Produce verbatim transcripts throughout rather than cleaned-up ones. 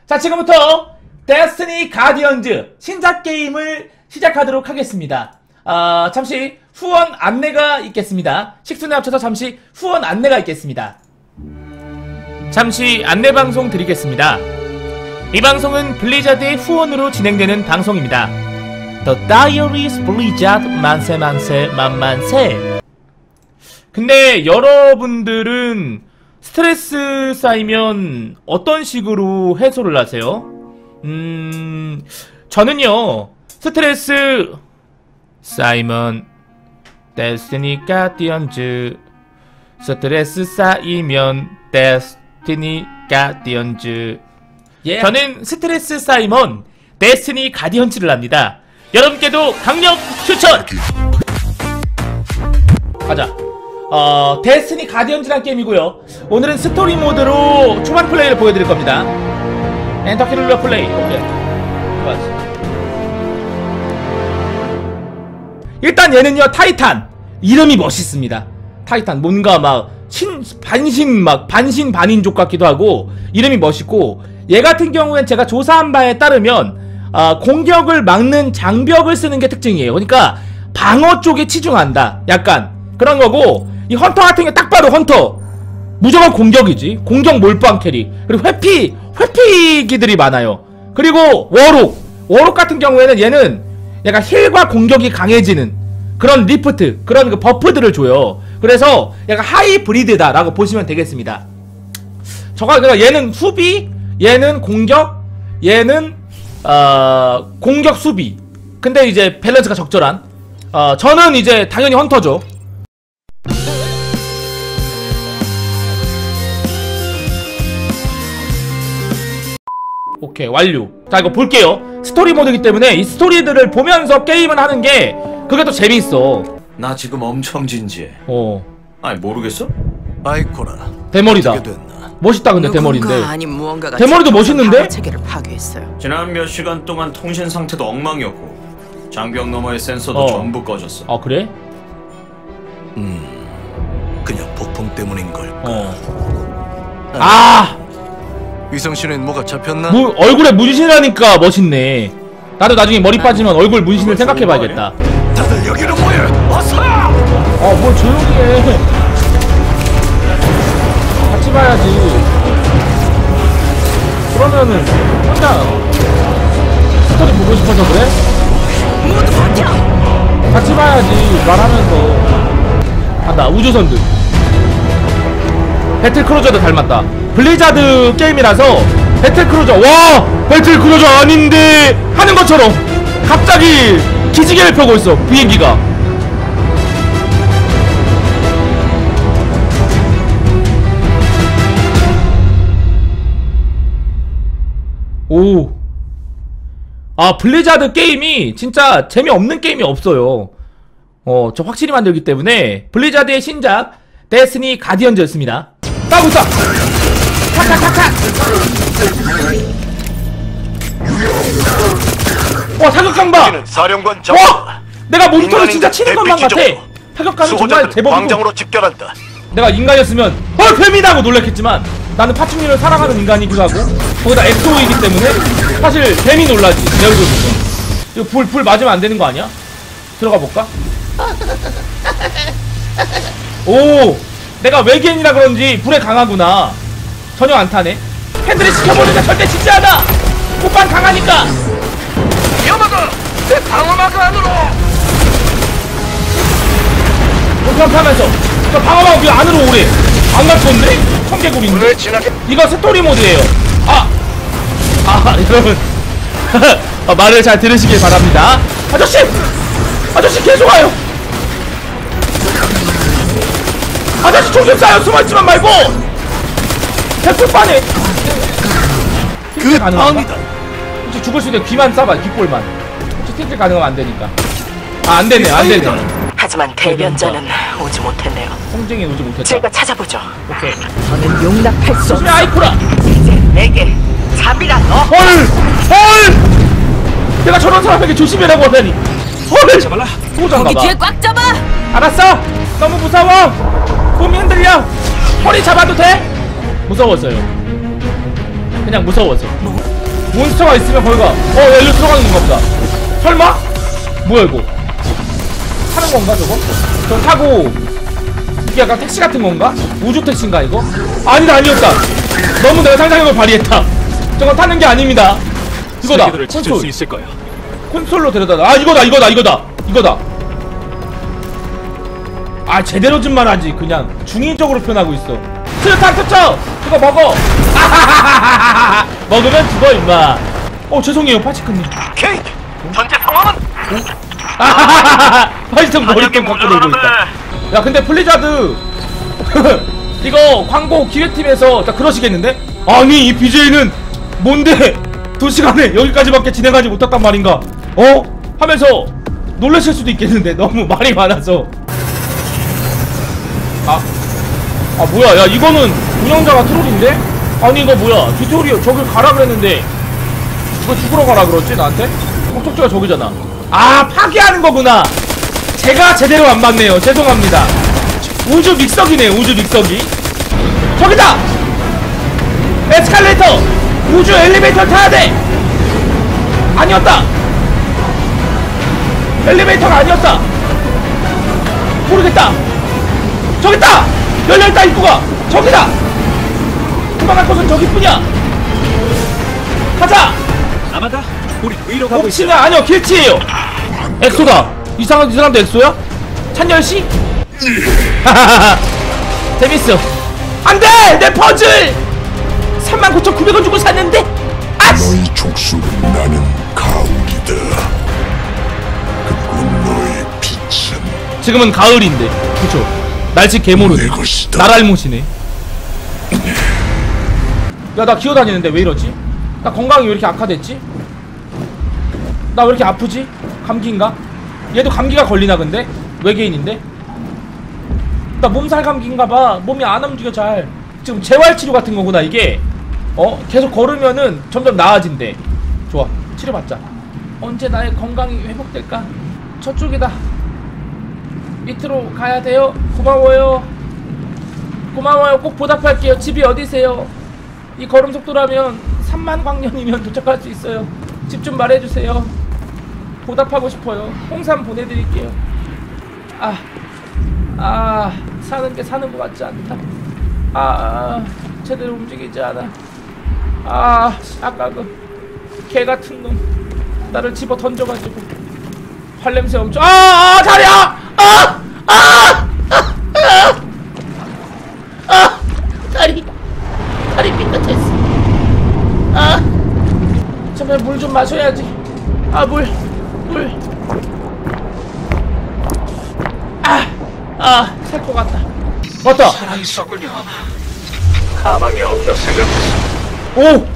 자, 지금부터 데스티니 가디언즈 신작 게임을 시작하도록 하겠습니다. 아, 잠시 후원 안내가 있겠습니다. 식순에 합쳐서 잠시 후원 안내가 있겠습니다. 잠시 안내방송 드리겠습니다. 이 방송은 블리자드의 후원으로 진행되는 방송입니다. The Diaries Blizzard 만세 만세 만만세. 근데 여러분들은 스트레스 쌓이면 어떤 식으로 해소를 하세요? 음... 저는요 스트레스 쌓이면 데스티니 가디언즈, 스트레스 쌓이면 데스티니 가디언즈. yeah. 저는 스트레스 쌓이면 데스티니 가디언즈를 합니다. 여러분께도 강력 추천! 가자. 어, 데스티니 가디언즈란 게임이고요. 오늘은 스토리 모드로 초반 플레이를 보여드릴 겁니다. 엔터키 눌러 플레이. 오케이. 좋았어. 일단 얘는요, 타이탄. 이름이 멋있습니다. 타이탄. 뭔가 막, 신, 반신, 막, 반신 반인족 같기도 하고, 이름이 멋있고, 얘 같은 경우엔 제가 조사한 바에 따르면, 어, 공격을 막는 장벽을 쓰는 게 특징이에요. 그러니까, 방어 쪽에 치중한다. 약간, 그런 거고, 이 헌터 같은 게 딱 봐도 헌터. 무조건 공격이지. 공격 몰빵 캐리. 그리고 회피, 회피기들이 많아요. 그리고 워록. 워록 같은 경우에는 얘는 약간 힐과 공격이 강해지는 그런 리프트, 그런 그 버프들을 줘요. 그래서 약간 하이브리드다 라고 보시면 되겠습니다. 저가, 그러니까 얘는 수비, 얘는 공격, 얘는 어, 공격 수비. 근데 이제 밸런스가 적절한, 어, 저는 이제 당연히 헌터죠. 오케이, 완료. 자, 이거 볼게요. 스토리 모드이기 때문에 이 스토리들을 보면서 게임을 하는 게 그게 또 재밌어. 나 지금 엄청 진지해. 어. 아니 모르겠어? 아이코라. 대머리다. 멋있다. 근데 대머리인데. 무언가가 대머리도 멋있는데? 체계를 파괴했어요. 지난 몇 시간 동안 통신 상태도 엉망이었고 장벽 너머의 센서도 어. 전부 꺼졌어. 아, 그래? 음, 그냥 폭풍 때문인 걸까? 어. 아! 위성신엔 뭐가 잡혔나? 무, 얼굴에 문신하니까 멋있네. 나도 나중에 머리 빠지면 얼굴 문신을 생각해봐야겠다. 다들 여기로 모여! 어서! 어, 뭘 조용히 해. 같이 봐야지. 그러면은 혼자 스토리 보고 싶어서 그래? 모두 버텨! 같이 봐야지. 말하면서 간다. 우주선들. 배틀크루저도 닮았다. 블리자드 게임이라서 배틀크루저, 와! 배틀크루저 아닌데 하는 것처럼 갑자기 기지개를 펴고 있어, 비행기가. 오. 아, 블리자드 게임이 진짜 재미없는 게임이 없어요. 어, 저 확실히 만들기 때문에. 블리자드의 신작 데스티니 가디언즈였습니다. 까고 있어! 탁탁탁탁! 와, 타격감 봐! 사령관 와! 내가 몬스터를 진짜 치는 것만 같아! 타격감은 정말 대박이고. 광장으로 집결한다. 내가 인간이었으면 헐! 뱀이다! 하고 놀랐겠지만 나는 파충류를 사랑하는 인간이기도 하고 거기다 엑소이기 때문에 사실 뱀이 놀라지, 내 얼굴 보면. 이거 불, 불 맞으면 안 되는 거 아니야? 들어가 볼까? 오! 내가 외계인이라 그런지 불에 강하구나. 전혀 안 타네. 핸들을 지켜보니까 절대 진지하다. 꽃반 강하니까. 위험하다! 내 방어막 안으로! 그렇게 하면서 저 방어막 그 안으로 오래. 안 갈 건데? 청개구리인데? 이거 스토리 모드예요. 아! 아, 여러분. 아, 말을 잘 들으시길 바랍니다. 아저씨! 아저씨 계속 와요. 아저씨 총 좀 쏴요. 숨어있지만 말고. 백불빠네. 그 방이다. 혹시 죽을 수 있는 귀만 쏴봐. 귓볼만. 혹시 틴트 가능하면 안 되니까. 아, 안 되네. 안 되네. 하지만 대변자는 오지 못했네요. 성쟁이 오지 못했다. 제가 찾아보죠. 오케이. 저는 용납할 수 없어. 아이코라. 이제 내게 잡이라 너. 헐! 헐! 내가 저런 사람에게 조심해라고 하다니. 헐! 잡아라. 소장가봐. 거기 뒤에 꽉 잡아. 알았어. 너무 무서워. 몸이 흔들려. 허리 잡아도 돼? 무서웠어요. 그냥 무서워서. 몬스터가 있으면 거기가 어 여기로 들어가는 건가 보다. 설마? 뭐야 이거? 타는 건가 저거? 저 타고 이게 약간 택시 같은 건가? 우주 택시인가 이거? 아니다 아니었다. 너무 내가 상상력을 발휘했다. 저건 타는 게 아닙니다. 이거다. 콘솔. 수 있을 거야. 콘솔로 데려다. 아 이거다 이거다 이거다 이거다. 아 제대로 좀 말하지. 그냥 중의적으로 표현하고 있어. 트루탄 투척! 그거 먹어! 아하하하하하! 먹으면 죽어 임마. 어 죄송해요 파치크님. 케이트! 현재 상황은? 아하하하하! 파치크 머리통 갖고 놀고 있다. 야 근데 플리자드 이거 광고 기획팀에서 다 그러시겠는데? 아니 이 비제이는 뭔데 두 시간에 여기까지밖에 진행하지 못했단 말인가? 어? 하면서 놀라실 수도 있겠는데 너무 말이 많아서. 아, 아 뭐야? 야 이거는 운영자가 트롤인데? 아니 이거 뭐야? 튜토리얼 저길 가라 그랬는데 이거 죽으러 가라 그러지 나한테? 목적지가 저기잖아. 아 파괴하는 거구나. 제가 제대로 안 봤네요. 죄송합니다. 우주 믹서기네. 우주 믹서기. 저기다. 에스컬레이터. 우주 엘리베이터 타야 돼. 아니었다. 엘리베이터가 아니었다. 모르겠다. 저기있다! 열려있다 입구가! 저기다! 도망갈 곳은 저기뿐이야! 가자! 아마다 우리 위로 가고 있어. 옵치냐? 아니요 길치예요! 엑소다! 이상한 이 사람도 엑소야? 찬열씨? 하하하하 재밌어. 안돼! 내 퍼즐! 삼만 구천구백 원 주고 샀는데! 아씨! 너의 족수는 나는 가을이다. 그리고 너의 빛은 지금은 가을인데 그쵸? 날씨 개모르네. 나랄못이네. 야 나 기어다니는데 왜 이러지? 나 건강이 왜 이렇게 악화됐지? 나 왜 이렇게 아프지? 감기인가? 얘도 감기가 걸리나 근데? 외계인인데? 나 몸살 감기인가봐. 몸이 안 움직여 잘. 지금 재활치료 같은 거구나 이게. 어? 계속 걸으면은 점점 나아진대. 좋아 치료받자. 언제 나의 건강이 회복될까? 저쪽이다. 밑으로 가야 돼요. 고마워요. 고마워요. 꼭 보답할게요. 집이 어디세요? 이 걸음 속도라면 삼만 광년이면 도착할 수 있어요. 집 좀 말해주세요. 보답하고 싶어요. 홍삼 보내드릴게요. 아, 아, 사는 게 사는 것 같지 않다. 아, 아 제대로 움직이지 않아. 아, 아까 그 개 같은 놈 나를 집어 던져가지고 활냄새 엄청. 아, 아, 자리야! 아! 아! 아! 아! 다리 다리 삐끗했어. 아! 정말 물 좀 마셔야지. 아, 물 물. 아! 아! 살 것 같다. 맞다. 살아있었군요. 가망이 없다 생각했어. 오!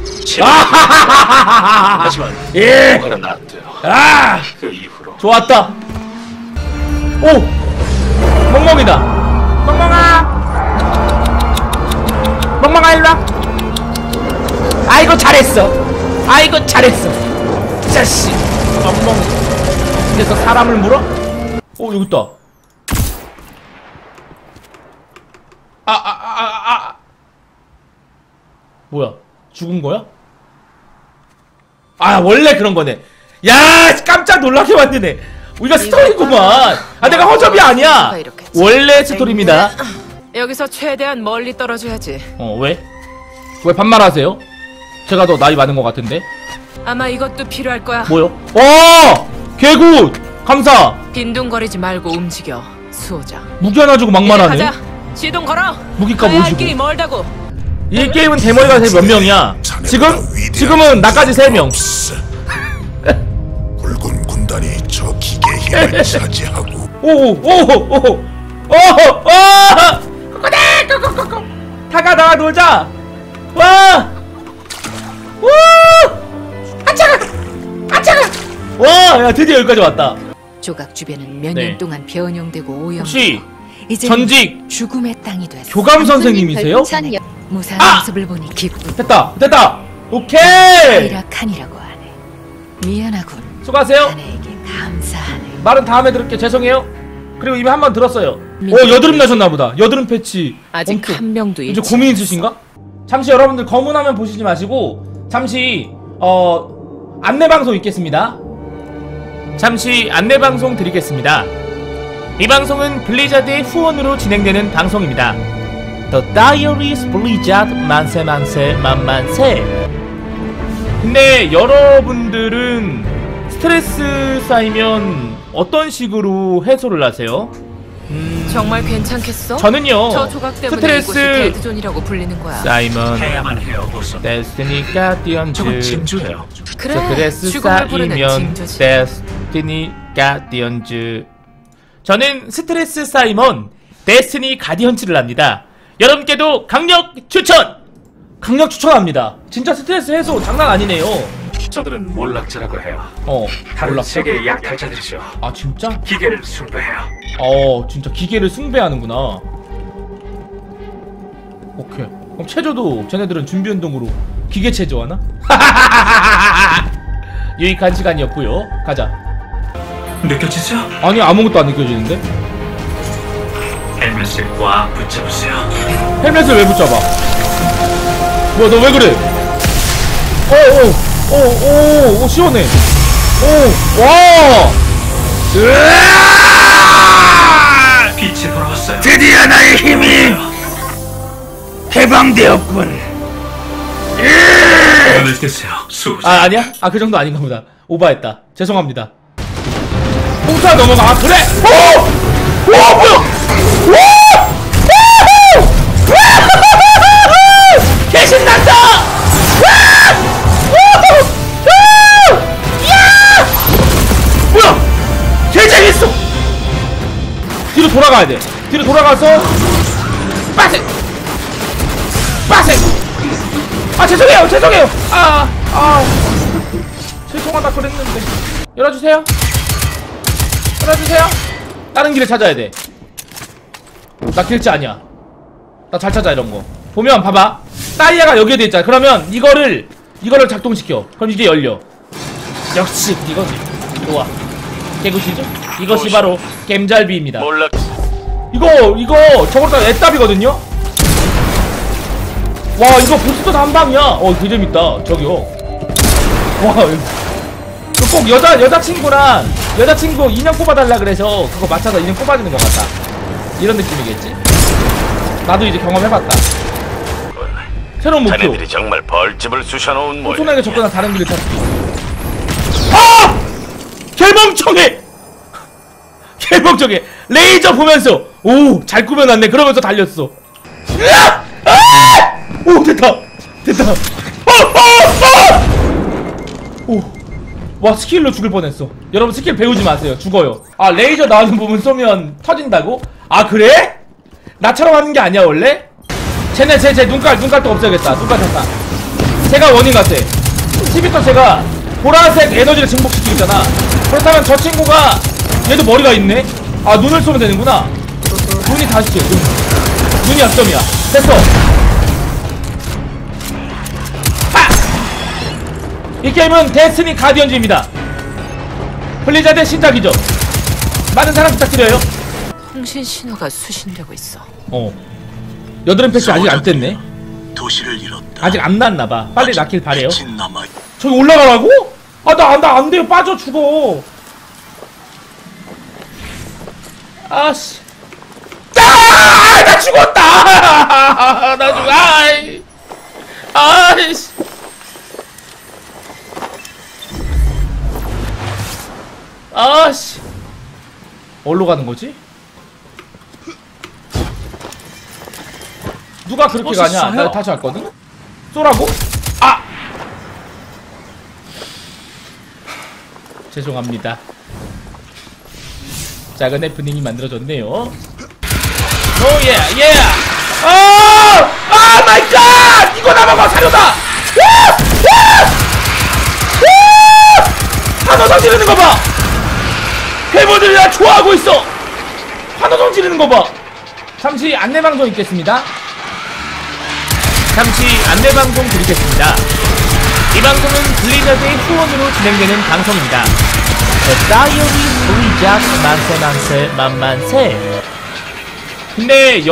아! 하지만 예! 뭐가 났대요. 아! 그 이후로 좋았다. 오! 멍멍이다. 멍멍아! 멍멍아 일로와. 아이고 잘했어. 아이고 잘했어. 자식 멍멍. 그래서 사람을 물어? 오 여기 있다. 아 아 아 아 아. 뭐야 죽은 거야? 아 원래 그런 거네. 야 깜짝 놀라게 만드네. 우리가 스토리구만. 아 내가 허접이 아니야. 원래 스토리입니다. 여기서 최대한 멀리 떨어져야지. 어 왜? 왜 반말하세요? 제가 더 나이 많은 것 같은데. 아마 이것도 필요할 거야. 뭐요? 어! 개굿! 감사! 빈둥거리지 말고 움직여, 수호자. 무기 하나 주고 막 말하네. 가자. 시동 걸어. 무기값 가야 할 오십오. 길이 멀다고. 이 게임은 대머리가 몇 명이야? 지금? 지금은 나까지 세 명. 붉은 군단이 저 기계 힘을 차지하고 오오오오오오오오 코코네 코코코코 타가 나와 놀자. 와! 우! 아차가! 아차가! 와! 야 드디어 여기까지 왔다. 조각 주변은 몇 년 네. 동안 변형되고 오염. 혹시 이제 전직 죽음의 땅이 됐어. 교감 선생님이세요? 무사한 아! 모습을 보니 기쁘다. 됐다 됐다 오케이 이라칸이라고 하네. 미안하군. 수고하세요. 아내에게 감사하네. 말은 다음에 들을게. 죄송해요. 그리고 이미 한 번 들었어요. 오 여드름 나셨나보다. 여드름 패치 아직 엄청. 한 명도 이제 잃지 고민 않았어. 있으신가? 잠시 여러분들 검은 화면 보시지 마시고 잠시 어 안내방송 있겠습니다. 잠시 안내방송 드리겠습니다. 이 방송은 블리자드의 후원으로 진행되는 방송입니다. The Diaries Blizzard 만세 만세 만만세. 근데 여러분들은 스트레스 쌓이면 어떤 식으로 해소를 하세요? 음... 정말 괜찮겠어? 저는요 저 조각 때문에 이곳이 데드존이라고 불리는 거야. 사이먼 해야만 해요, 보소. 데스티니 가디언즈 저건 진주예요. 그래, 스트레스 죽음을 부르는 쌓이면 징조지. 데스티니 가디언즈. 저는 스트레스 쌓이면 데스티니 가디언즈를 합니다. 여러분께도 강력 추천! 강력 추천합니다. 진짜 스트레스 해소 장난 아니네요. 저들은 몰락자라고 해요. 어 다른 몰랐어? 세계의 약탈자들이죠. 아 진짜? 기계를 숭배해요. 어 진짜 기계를 숭배하는구나. 오케이 그럼 체조도 쟤네들은 준비운동으로 기계 체조하나? 유익한 시간이었고요. 가자. 느껴지죠? 아니 아무것도 안 느껴지는데? 헬멧을 꽉 붙여보세요. 헬멧을 왜 붙잡아? 뭐야 너 왜 그래? 오오오오오 시원해. 오와 빛이 돌아왔어요. 드디어 나의 힘이 해방되었군. 눈을 뜨세요, 수호자. 아 아니야? 아 그 정도 아닌가 보다. 오바했다. 죄송합니다. 홍차 넘어가. 아 그래? 오! 오 뭐야? 개신난다! 뭐야? 개 재밌어! 뒤로 돌아가야 돼. 뒤로 돌아가서 빠세! 빠세! 아 죄송해요 죄송해요! 아 아 죄송하다 그랬는데 열어주세요. 열어주세요. 다른 길을 찾아야 돼. 나 길치 아니야. 나 잘 찾아 이런거. 보면 봐봐 다이아가 여기에 돼 있잖아. 그러면 이거를 이거를 작동시켜. 그럼 이게 열려. 역시 이거지. 좋아. 개구시죠? 이것이 바로 겜잘비입니다. 몰락. 이거 이거 저거보다 애답이거든요? 와 이거 보스도 한 방이야. 어 되게 재밌다. 저기요. 와 이거 꼭 여자 여자친구랑 여자친구 인형 뽑아달라 그래서 그거 맞춰서 인형 뽑아주는 것 같다. 이런 느낌이겠지? 나도 이제 경험해봤다. 새로운 목표. 자네들이 정말 벌집을 쑤셔놓은 모양. 손에게 접근한 다른 길을 찾기. 아! 개멍청해! 개멍청해! 레이저 보면서 오! 잘 꾸며놨네. 그러면서 달렸어. 으악! 아! 오 됐다! 됐다! 어! 어! 어! 오! 와 스킬로 죽을 뻔했어. 여러분 스킬 배우지 마세요. 죽어요. 아 레이저 나오는 부분 쏘면 터진다고? 아 그래? 나처럼 하는 게 아니야 원래? 쟤네 쟤 쟤 눈깔 눈깔도 없애야겠다. 눈깔 탔다. 제가 원인 같아. 십이터 제가 보라색 에너지를 증폭시키고 있잖아. 그렇다면 저 친구가 얘도 머리가 있네? 아 눈을 쏘면 되는구나. 눈이 다시지. 눈. 눈이 약점이야. 됐어. 하! 이 게임은 데스티니 가디언즈입니다. 블리자드의 신작이죠. 많은 사랑 부탁드려요. 통신 신호가 수신되고 있어. 어 여드름 패치 아직 안 뗐네. 도시를 잃었다. 아직 안 났나봐. 빨리 낳길 바래요. 빛이 남아. 저기 올라가라고? 아 나 나 안 돼요. 빠져 죽어. 아씨. 아! 나 죽었다. 나 죽. 아이. 아이씨. 아씨. 어디로 가는 거지? 누가 그렇게 가냐? 나 다시 왔거든? 쏘라고? 아! 죄송합니다. 작은 해프닝이 만들어졌네요. 오예 예! 아! 아 마이 갓! 이거 나 먹어 사료다! 와! 와! 와! 환호성 지르는 거 봐! 해머들이 나 좋아하고 있어! 환호성 지르는 거 봐! 잠시 안내방송 있겠습니다. 잠시 안내방송 드리겠습니다. 이 방송은 블리자드의 후원으로 진행되는 방송입니다. The Diaries Blizzard 만세 만세 만만세. 근데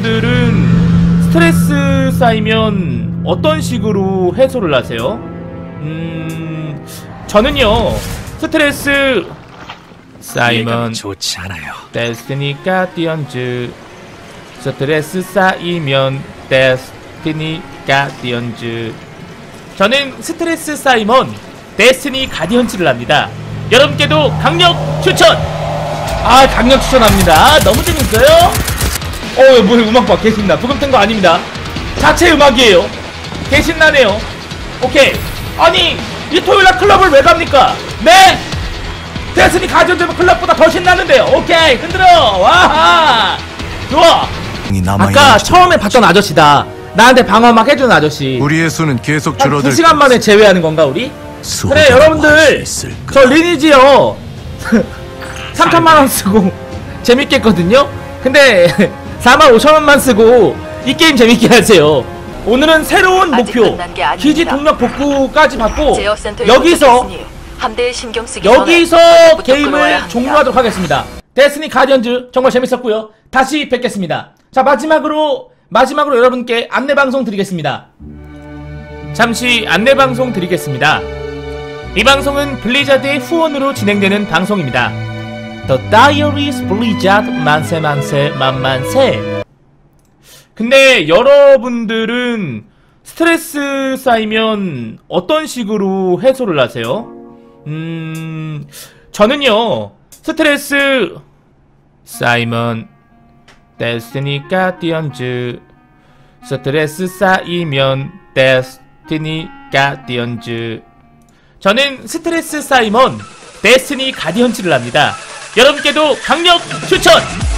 여러분들은 스트레스 쌓이면 어떤 식으로 해소를 하세요? 음 저는요 스트레스 사이먼 좋지 않아요. 데스티니 가디언즈 스트레스 쌓이면 데스티니 가디언즈 저는 스트레스 쌓이면 데스티니 가디언즈를 합니다. 여러분께도 강력 추천! 아 강력 추천합니다. 너무 재밌어요. 어 뭐야 음악 봐 개신나. 부금 뜬 거 아닙니다. 자체 음악이에요. 개신나네요. 오케이. 아니 이 토요일날 클럽을 왜 갑니까? 네? 데스니 가디언즈 클럽보다 더 신나는데요. 오케이 흔들어. 와하 좋아. 아까 처음에 봤던 아저씨다. 나한테 방어막 해주는 아저씨. 우리의 수는 계속 한 줄어들 두 시간 만에 제외하는 건가 우리? 그래 여러분들 저 리니지요 삼천만 원 쓰고 재밌겠거든요? 근데 사만 오천 원만 쓰고 이 게임 재밌게 하세요. 오늘은 새로운 목표 기지 동력 복구까지 받고 여기서 여기서 게임을 종료하도록 하겠습니다. 데스니 가디언즈 정말 재밌었고요. 다시 뵙겠습니다. 자 마지막으로 마지막으로 여러분께 안내방송 드리겠습니다. 잠시 안내방송 드리겠습니다. 이 방송은 블리자드의 후원으로 진행되는 방송입니다. The Diaries Blizzard 만세 만세 만만세. 근데 여러분들은 스트레스 쌓이면 어떤 식으로 해소를 하세요? 음... 저는요 스트레스 쌓이면 데스티니 가디언즈 스트레스 쌓이면 데스티니 가디언즈 저는 스트레스 쌓이면 데스티니 가디언즈를 합니다. 여러분께도 강력 추천!